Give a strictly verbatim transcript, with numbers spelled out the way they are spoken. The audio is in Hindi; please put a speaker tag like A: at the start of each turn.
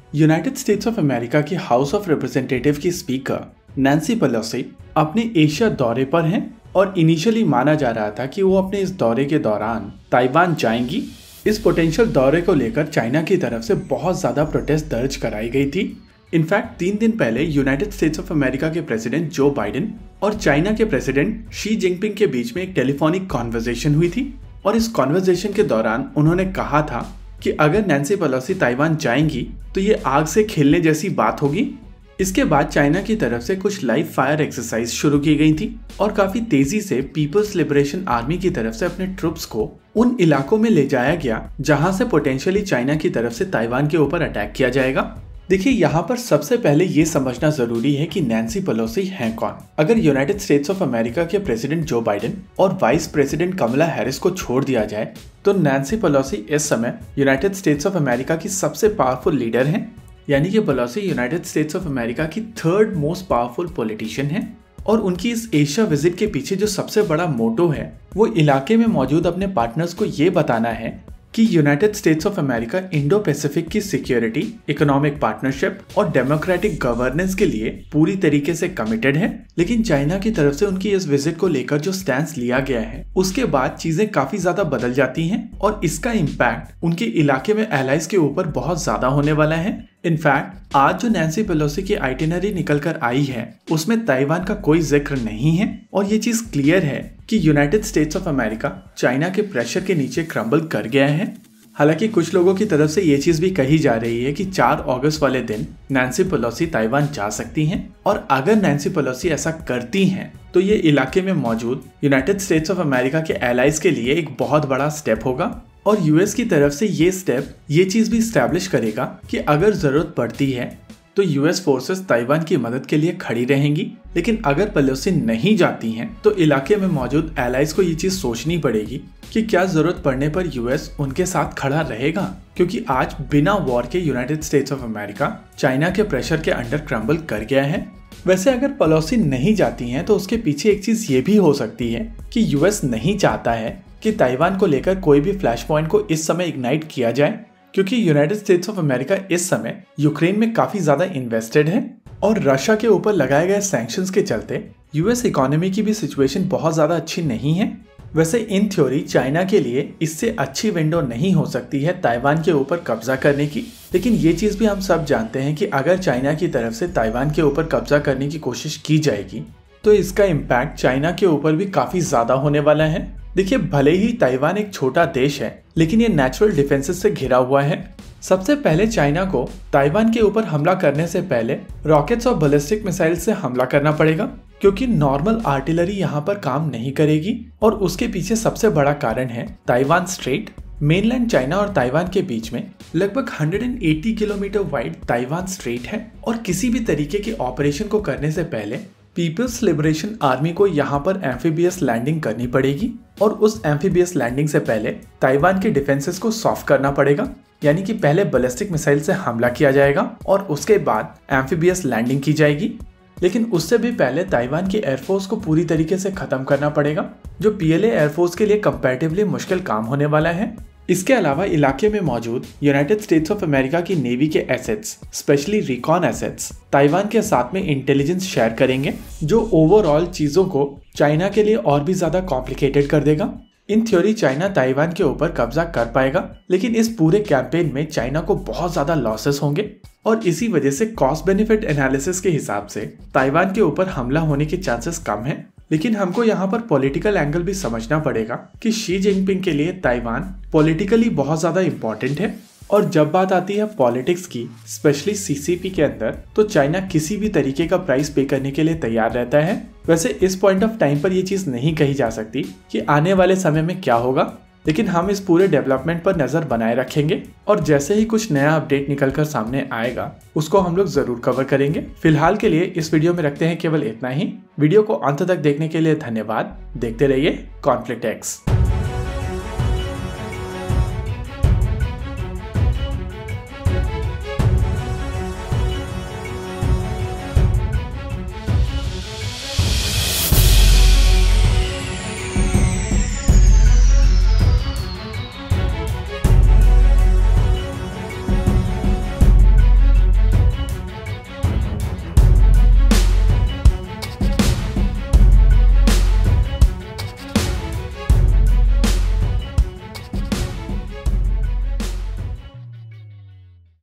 A: यूनाइटेड स्टेट्स ऑफ अमेरिका की हाउस ऑफ रिप्रेजेंटेटिव की स्पीकर नैन्सी पेलोसी अपने एशिया दौरे पर हैं और इनिशियली माना जा रहा था कि वो अपने इस दौरे के दौरान ताइवान जाएंगी। इस पोटेंशियल दौरे को लेकर चाइना की तरफ से बहुत ज़्यादा प्रोटेस्ट दर्ज कराई गई थी। इनफैक्ट तीन दिन पहले यूनाइटेड स्टेट्स ऑफ अमेरिका के प्रेसिडेंट जो बाइडेन और चाइना के प्रेसिडेंट शी जिनपिंग के बीच में एक टेलीफोनिक कॉन्वर्सेशन हुई थी और इस कॉन्वर्सेशन के दौरान उन्होंने कहा था कि अगर नैन्सी पेलोसी ताइवान जाएंगी तो ये आग से खेलने जैसी बात होगी। इसके बाद चाइना की तरफ से कुछ लाइव फायर एक्सरसाइज शुरू की गई थी और काफी तेजी से पीपल्स लिबरेशन आर्मी की तरफ से अपने ट्रुप्स को उन इलाकों में ले जाया गया जहां से पोटेंशियली चाइना की तरफ से ताइवान के ऊपर अटैक किया जाएगा। देखिए, यहाँ पर सबसे पहले ये समझना जरूरी है कि नैन्सी पेलोसी हैं कौन। अगर यूनाइटेड स्टेट्स ऑफ अमेरिका के प्रेसिडेंट जो बाइडेन और वाइस प्रेसिडेंट कमला हैरिस को छोड़ दिया जाए तो नैन्सी पेलोसी इस समय यूनाइटेड स्टेट्स ऑफ अमेरिका की सबसे पावरफुल लीडर हैं। यानी कि Pelosi United States of America की थर्ड मोस्ट पावरफुल पॉलिटिशियन है और उनकी इस एशिया विजिट के पीछे जो सबसे बड़ा मोटो है वो इलाके में मौजूद अपने पार्टनर्स को ये बताना है कि United States of America Indo Pacific की सिक्योरिटी, इकोनॉमिक पार्टनरशिप और डेमोक्रेटिक गवर्नेंस के लिए पूरी तरीके से कमिटेड है। लेकिन चाइना की तरफ से उनकी इस विजिट को लेकर जो स्टैंस लिया गया है उसके बाद चीजें काफी ज्यादा बदल जाती हैं और इसका इम्पैक्ट उनके इलाके में एलाइज के ऊपर बहुत ज्यादा होने वाला है। इनफैक्ट आज जो नैन्सी पेलोसी की आइटिनरी निकल कर आई है उसमें ताइवान का कोई जिक्र नहीं है और ये चीज क्लियर है कि United States of America China के प्रेशर के नीचे क्रम्बल कर गया है। हालांकि कुछ लोगों की तरफ से ये चीज भी कही जा रही है कि चार अगस्त वाले दिन नैन्सी पेलोसी ताइवान जा सकती हैं और अगर नैन्सी पेलोसी ऐसा करती हैं तो ये इलाके में मौजूद यूनाइटेड स्टेट्स ऑफ अमेरिका के एलाइज के लिए एक बहुत बड़ा स्टेप होगा और यूएस की तरफ से ये स्टेप ये चीज भी स्टैब्लिश करेगा कि अगर जरूरत पड़ती है तो यूएस फोर्सेस ताइवान की मदद के लिए खड़ी रहेंगी। लेकिन अगर पेलोसी नहीं जाती हैं तो इलाके में मौजूद एलाइज को ये चीज सोचनी पड़ेगी कि क्या जरूरत पड़ने पर यूएस उनके साथ खड़ा रहेगा, क्योंकि आज बिना वॉर के United States of America China के प्रेशर के अंडर क्रम्बल कर गया है। वैसे अगर पेलोसी नहीं जाती हैं तो उसके पीछे एक चीज ये भी हो सकती है कि यूएस नहीं चाहता है कि ताइवान को लेकर कोई भी फ्लैश पॉइंट को इस समय इग्नाइट किया जाए, क्योंकि यूनाइटेड स्टेट्स ऑफ अमेरिका इस समय यूक्रेन में काफी ज्यादा इन्वेस्टेड है और रशिया के ऊपर लगाए गए सैंक्शंस के चलते यूएस इकोनॉमी की भी सिचुएशन बहुत ज्यादा अच्छी नहीं है। वैसे इन थ्योरी चाइना के लिए इससे अच्छी विंडो नहीं हो सकती है ताइवान के ऊपर कब्जा करने की, लेकिन ये चीज भी हम सब जानते हैं कि अगर चाइना की तरफ से ताइवान के ऊपर कब्जा करने की कोशिश की जाएगी तो इसका इम्पैक्ट चाइना के ऊपर भी काफी ज्यादा होने वाला है। देखिए, भले ही ताइवान एक छोटा देश है लेकिन ये नेचुरल डिफेंसेस से घिरा हुआ है। सबसे पहले चाइना को ताइवान के ऊपर हमला करने से पहले रॉकेट्स और बैलिस्टिक मिसाइल से हमला करना पड़ेगा, क्योंकि नॉर्मल आर्टिलरी यहाँ पर काम नहीं करेगी और उसके पीछे सबसे बड़ा कारण है ताइवान स्ट्रेट। मेनलैंड चाइना और ताइवान के बीच में लगभग एक सौ अस्सी किलोमीटर वाइड ताइवान स्ट्रेट है और किसी भी तरीके के ऑपरेशन को करने से पहले पीपल्स लिबरेशन आर्मी को यहाँ पर एम्फीबियस लैंडिंग करनी पड़ेगी और उस एम्फीबियस लैंडिंग से पहले ताइवान के डिफेंसेस को सॉफ्ट करना पड़ेगा। यानी कि पहले बैलिस्टिक मिसाइल से हमला किया जाएगा और उसके बाद एम्फीबियस लैंडिंग की जाएगी। लेकिन उससे भी पहले ताइवान की एयरफोर्स को पूरी तरीके से खत्म करना पड़ेगा, जो पीएलए एयरफोर्स के लिए कंपैरेटिवली मुश्किल काम होने वाला है। इसके अलावा इलाके में मौजूद यूनाइटेड स्टेट्स ऑफ अमेरिका की नेवी के assets, specially recon assets, Taiwan के साथ में इंटेलिजेंस शेयर करेंगे, जो ओवरऑल चीजों को चाइना के लिए और भी ज्यादा कॉम्प्लिकेटेड कर देगा। इन थ्योरी चाइना ताइवान के ऊपर कब्जा कर पाएगा, लेकिन इस पूरे कैंपेन में चाइना को बहुत ज्यादा लॉसेस होंगे और इसी वजह से कॉस्ट बेनिफिट एनालिसिस के हिसाब से ताइवान के ऊपर हमला होने के चांसेस कम हैं। लेकिन हमको यहाँ पर पॉलिटिकल एंगल भी समझना पड़ेगा कि शी जिनपिंग के लिए ताइवान पॉलिटिकली बहुत ज्यादा इंपॉर्टेंट है और जब बात आती है पॉलिटिक्स की, स्पेशली सीसीपी के अंदर, तो चाइना किसी भी तरीके का प्राइस पे करने के लिए तैयार रहता है। वैसे इस पॉइंट ऑफ टाइम पर यह चीज नहीं कही जा सकती कि आने वाले समय में क्या होगा, लेकिन हम इस पूरे डेवलपमेंट पर नजर बनाए रखेंगे और जैसे ही कुछ नया अपडेट निकलकर सामने आएगा उसको हम लोग जरूर कवर करेंगे। फिलहाल के लिए इस वीडियो में रखते हैं केवल इतना ही। वीडियो को अंत तक देखने के लिए धन्यवाद। देखते रहिए कॉन्फ्लिक्ट एक्स।